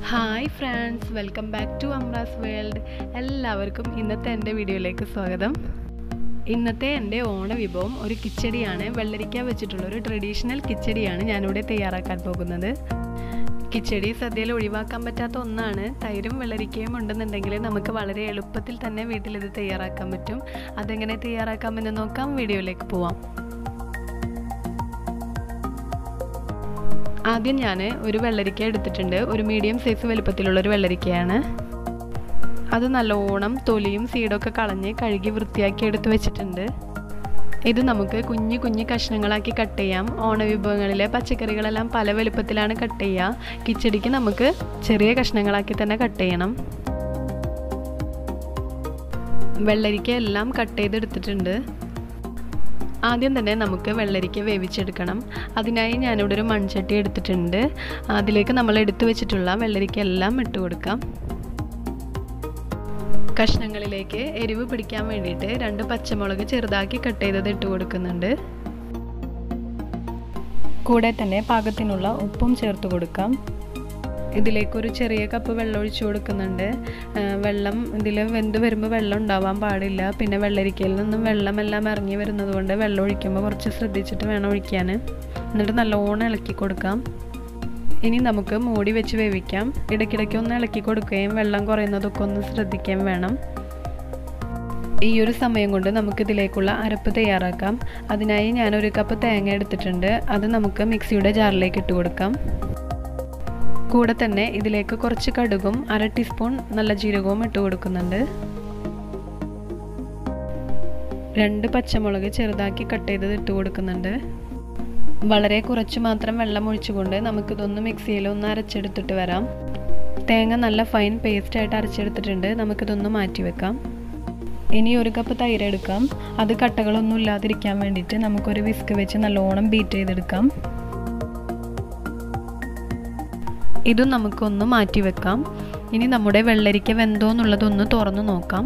Hi friends, welcome back to AMRAS world. എല്ലാവർക്കും ഇന്നത്തെ എൻ്റെ വീഡിയോയിലേക്ക് സ്വാഗതം. ഇന്നത്തെ എൻ്റെ ഓണ വിഭവം ഒരു കിച്ചടിയാണ്. വെള്ളരിക്ക വെച്ചിട്ടുള്ള ഒരു ട്രഡീഷണൽ കിച്ചടിയാണ് ഞാനിവിടെ തയ്യാറാക്കാൻ പോകുന്നത്. കിച്ചടി സദ്യയിൽ ഒഴിവാക്കാൻ പറ്റാത്ത ഒന്നാണ്. തൈരും വെള്ളരിക്കയും ഉണ്ടെന്നുണ്ടെങ്കിൽ നമുക്ക് വളരെ എളുപ്പത്തിൽ തന്നെ വീട്ടിൽ ഇത് തയ്യാറാക്കാൻ പറ്റും. അതെങ്ങനെ തയ്യാറാക്കാമെന്ന് നോക്കാം. വീഡിയോയിലേക്ക് പോവാം. ആദ്യം ഞാൻ ഒരു വെള്ളരിക്ക എടുത്തിട്ടുണ്ട്. ഒരു മീഡിയം സൈസ് വലുപ്പത്തിലുള്ള ഒരു വെള്ളരിക്കയാണ്. അത് നല്ലോണം തൊലിയും സീഡൊക്കെ കളഞ്ഞ് കഴുകി വൃത്തിയാക്കി എടുത്ത് വെച്ചിട്ടുണ്ട്. ഇത് നമുക്ക് കുഞ്ഞു കുഞ്ഞു കഷ്ണങ്ങളാക്കി കട്ട് ചെയ്യാം. ഓണവിഭവങ്ങളിലെ പച്ചക്കറികളെല്ലാം പല വലുപ്പത്തിലാണ് കട്ട് ചെയ്യുക. കിച്ചടിക്ക് നമുക്ക് ചെറിയ കഷ്ണങ്ങളാക്കി തന്നെ കട്ട് ചെയ്യണം. വെള്ളരിക്ക എല്ലാം കട്ട് ചെയ്തെടുത്തിട്ടുണ്ട്. ആദ്യം തന്നെ നമുക്ക് വെള്ളരിക്ക വേവിച്ചെടുക്കണം. അതിനായി ഞാനിവിടെ ഒരു മൺചട്ടി എടുത്തിട്ടുണ്ട്. അതിലേക്ക് നമ്മൾ എടുത്തു വെച്ചിട്ടുള്ള വെള്ളരിക്ക എല്ലാം ഇട്ട് കൊടുക്കാം. കഷ്ണങ്ങളിലേക്ക് എരിവ് പിടിക്കാൻ വേണ്ടിയിട്ട് 2 പച്ചമുളക് ചെറുതാക്കി കട്ട് ചെയ്തത് ഇട്ട് കൊടുക്കുന്നുണ്ട്. കൂടെ തന്നെ പാകത്തിനുള്ള ഉപ്പും ചേർത്ത് കൊടുക്കാം. ഇതിലേക്കൊരു ചെറിയ കപ്പ് വെള്ളം ഒഴിച്ചു കൊടുക്കുന്നുണ്ട്. വെള്ളം ഇതിൽ വെന്ത് വരുമ്പോൾ വെള്ളം ഉണ്ടാവാൻ പാടില്ല. പിന്നെ വെള്ളരിക്കയിൽ നിന്നും വെള്ളമെല്ലാം ഇറങ്ങി വരുന്നത് കൊണ്ട് വെള്ളം ഒഴിക്കുമ്പോൾ കുറച്ച് ശ്രദ്ധിച്ചിട്ട് വേണം ഒഴിക്കാൻ. എന്നിട്ട് നല്ലോണം ഇളക്കി കൊടുക്കാം. ഇനി നമുക്ക് മൂടി വെച്ച് വേവിക്കാം. ഇടയ്ക്കിടയ്ക്ക് ഒന്ന് ഇളക്കി കൊടുക്കുകയും വെള്ളം കുറയുന്നതൊക്കെ ഒന്ന് ശ്രദ്ധിക്കുകയും വേണം. ഈ ഒരു സമയം കൊണ്ട് നമുക്കിതിലേക്കുള്ള അരപ്പ് തയ്യാറാക്കാം. അതിനായി ഞാനൊരു കപ്പ് തേങ്ങ എടുത്തിട്ടുണ്ട്. അത് നമുക്ക് മിക്സിയുടെ ജാറിലേക്ക് ഇട്ട് കൊടുക്കാം. കൂടെ തന്നെ ഇതിലേക്ക് കുറച്ച് കടുകും 1/2 ടീസ്പൂൺ നല്ല ജീരകവും ഇട്ട് കൊടുക്കുന്നുണ്ട്. 2 പച്ചമുളക് ചെറുതാക്കി കട്ട് ചെയ്തത് ഇട്ട് കൊടുക്കുന്നുണ്ട്. വളരെ കുറച്ച് മാത്രം വെള്ളം ഒഴിച്ചുകൊണ്ട് നമുക്കിതൊന്ന് മിക്സിയിൽ ഒന്ന് അരച്ചെടുത്തിട്ട് വരാം. തേങ്ങ നല്ല ഫൈൻ പേസ്റ്റ് ആയിട്ട് അരച്ചെടുത്തിട്ടുണ്ട്. നമുക്കിതൊന്ന് മാറ്റി വെക്കാം. ഇനി 1 കപ്പ് തൈര് എടുക്കാം. അത് കട്ടകളൊന്നും ഇല്ലാതിരിക്കാൻ വേണ്ടിയിട്ട് നമുക്കൊരു വിസ്ക് വെച്ച് നല്ലോണം ബീറ്റ് ചെയ്തെടുക്കാം. ഇതും നമുക്കൊന്ന് മാറ്റി വെക്കാം. ഇനി നമ്മുടെ വെള്ളരിക്ക വെന്തോ എന്നുള്ളതൊന്ന് തുറന്നു നോക്കാം.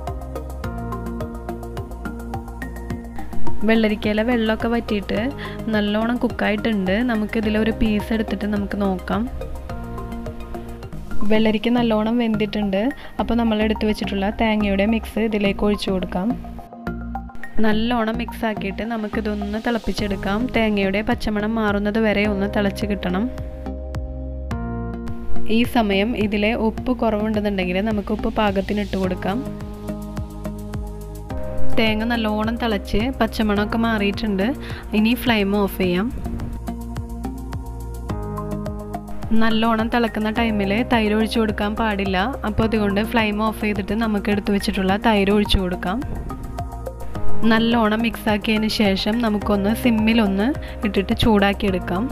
വെള്ളരിക്കയിലെ വെള്ളമൊക്കെ വറ്റിയിട്ട് നല്ലോണം കുക്കായിട്ടുണ്ട്. നമുക്കിതിലൊരു പീസ് എടുത്തിട്ട് നമുക്ക് നോക്കാം. വെള്ളരിക്ക നല്ലോണം വെന്തിട്ടുണ്ട്. അപ്പോൾ നമ്മൾ എടുത്തു വെച്ചിട്ടുള്ള തേങ്ങയുടെ മിക്സ് ഇതിലേക്ക് ഒഴിച്ചു കൊടുക്കാം. നല്ലോണം മിക്സ് ആക്കിയിട്ട് നമുക്കിതൊന്ന് തിളപ്പിച്ചെടുക്കാം. തേങ്ങയുടെ പച്ചമണം മാറുന്നത് വരെ ഒന്ന് തിളച്ച് കിട്ടണം. ഈ സമയം ഇതിലെ ഉപ്പ് കുറവുണ്ടെന്നുണ്ടെങ്കിൽ നമുക്ക് ഉപ്പ് പാകത്തിന് ഇട്ട് കൊടുക്കാം. തേങ്ങ നല്ലോണം തിളച്ച് പച്ചമണമൊക്കെ മാറിയിട്ടുണ്ട്. ഇനി ഫ്ലെയിം ഓഫ് ചെയ്യാം. നല്ലോണം തിളക്കുന്ന ടൈമിൽ തൈര് ഒഴിച്ചു കൊടുക്കാൻ പാടില്ല. അപ്പോൾ അതുകൊണ്ട് ഫ്ലെയിം ഓഫ് ചെയ്തിട്ട് നമുക്ക് എടുത്തു വെച്ചിട്ടുള്ള തൈര് ഒഴിച്ചു കൊടുക്കാം. നല്ലോണം മിക്സ് ആക്കിയതിന് ശേഷം നമുക്കൊന്ന് സിമ്മിലൊന്ന് ഇട്ടിട്ട് ചൂടാക്കിയെടുക്കാം.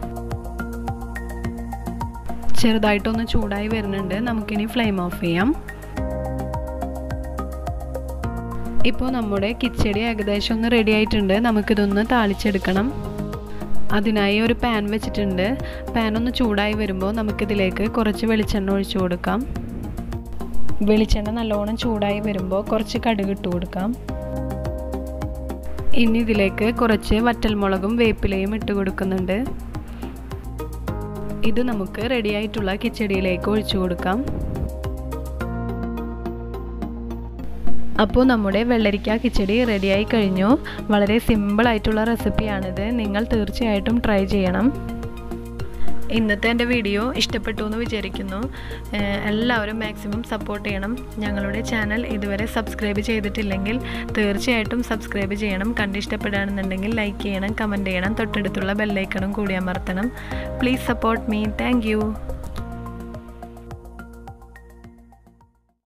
ചെറുതായിട്ടൊന്ന് ചൂടായി വരുന്നുണ്ട്. നമുക്കിനി ഫ്ലെയിം ഓഫ് ചെയ്യാം. ഇപ്പോൾ നമ്മുടെ കിച്ചടി ഏകദേശം ഒന്ന് റെഡി ആയിട്ടുണ്ട്. നമുക്കിതൊന്ന് താളിച്ചെടുക്കണം. അതിനായി ഒരു പാൻ വെച്ചിട്ടുണ്ട്. പാൻ ഒന്ന് ചൂടായി വരുമ്പോൾ നമുക്കിതിലേക്ക് കുറച്ച് വെളിച്ചെണ്ണ ഒഴിച്ചു കൊടുക്കാം. വെളിച്ചെണ്ണ നല്ലോണം ചൂടായി വരുമ്പോൾ കുറച്ച് കടുക് ഇട്ട് കൊടുക്കാം. ഇനി ഇതിലേക്ക് കുറച്ച് വറ്റൽമുളകും വേപ്പിലയും ഇട്ട് കൊടുക്കുന്നുണ്ട്. ഇത് നമുക്ക് റെഡി ആയിട്ടുള്ള കിച്ചടിയിലേക്ക് ഒഴിച്ചു കൊടുക്കാം. അപ്പോൾ നമ്മുടെ വെള്ളരിക്ക കിച്ചടി റെഡിയായി കഴിഞ്ഞു. വളരെ സിമ്പിളായിട്ടുള്ള റെസിപ്പിയാണിത്. നിങ്ങൾ തീർച്ചയായിട്ടും ട്രൈ ചെയ്യണം. ഇന്നത്തെ എൻ്റെ വീഡിയോ ഇഷ്ടപ്പെട്ടു എന്ന് വിചാരിക്കുന്നു. എല്ലാവരും മാക്സിമം സപ്പോർട്ട് ചെയ്യണം. ഞങ്ങളുടെ ചാനൽ ഇതുവരെ സബ്സ്ക്രൈബ് ചെയ്തിട്ടില്ലെങ്കിൽ തീർച്ചയായിട്ടും സബ്സ്ക്രൈബ് ചെയ്യണം. കണ്ടിഷ്ടപ്പെടുകയാണെന്നുണ്ടെങ്കിൽ ലൈക്ക് ചെയ്യണം, കമൻറ്റ് ചെയ്യണം, തൊട്ടടുത്തുള്ള ബെല്ലൈക്കണും കൂടി അമർത്തണം. Please support me. Thank U.